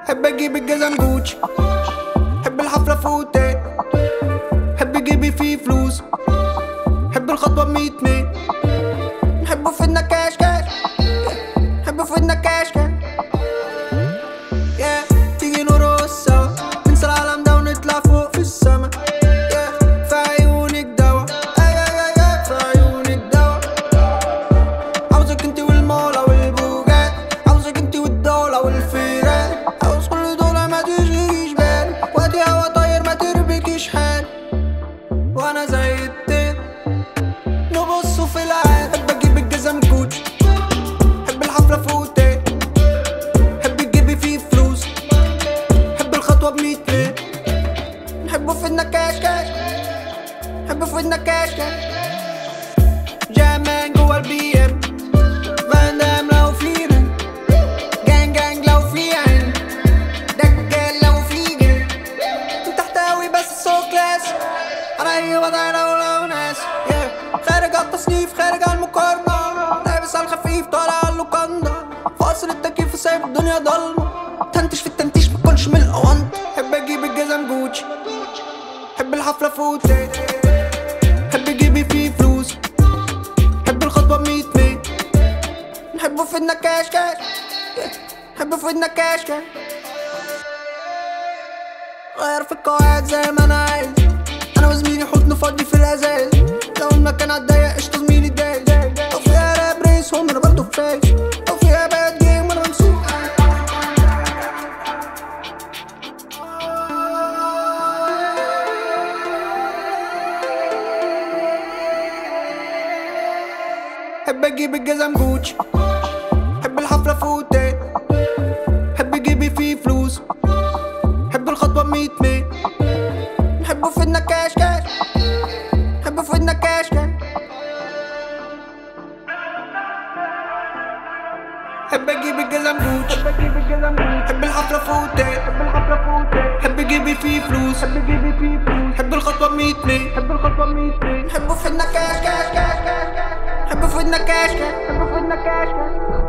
حب اجيب الجزم جوتشي، حب الحفلة فوتات، حب جيبي فيه فلوس، حب الخطوة ب100 نحبه في النكاش كاش، نحبه في النكاش كاش. تيجي نرقص سوا، ننسى العالم ده ونطلع فوق في السما. في عيونك دوا، في عيونك دوا. عاوزك انتي والمولا والبوجات، عاوزك انتي والدولة والفيران، عاوز كل دولة ما تشغليش بال، وادي هوا طاير ما تربكيش حال. وانا زي الطير نبصوا في العين. حب اجيب الجزم جوتشي، حب الحفلة فوتات، حب تجيبي فيه فلوس، حب الخطوة ب100 نحبه في النكاش كاش، نحبه في النكاش كاش. جامان جوا الBM، فان دام لو في رن، جانج جانج لو في عين، دجال لو في جن. تحتوي بس سو كلاس على اي وضع لو ناس. خارج التصنيف خارج المقارنة، لابس على الخفيف طالع على اللوكاندا، فاصل التكييف وسايب الدنيا ضلمة، تنتش في التنتيش مكونش من الأونطة. حب اجيب الجزم جوتشي، حب الحفلة فوتات، حب جيبي فيه فلوس، حب الخطوة ب100 نحبه في النكاش كاش، نحبه في النكاش كاش. غير في القواعد زي ما انا عايز، انا وزميلي حضن فاضي في الازاز، لو المكان عالضيق قشطة زميلي دايز، لو فيها راب ريس هم انا برضه فايز، لو فيها باد جيم وانا ممسوك. حب اجيب الجزم جوتشي، حب الحفلة فوتات، حب جيبي فيه فلوس، حب الخطوة ب100 نحبه في النكاش كاش، نحبه في النكاش كاش. حب اجيب الجزم جوتشي، حب الحفلة فوتات، حب جيبي فيه فلوس، حب الخطوة ب100 نحبه في النكاش كاش، نحبه في النكاش كاش، نحبه في النكاش كاش.